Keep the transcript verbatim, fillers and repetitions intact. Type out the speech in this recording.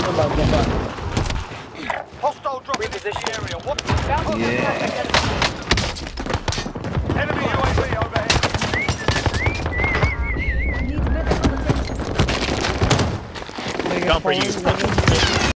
Hostile drop in the area. What? Yeah. Enemy U A V overhead. Gun for you.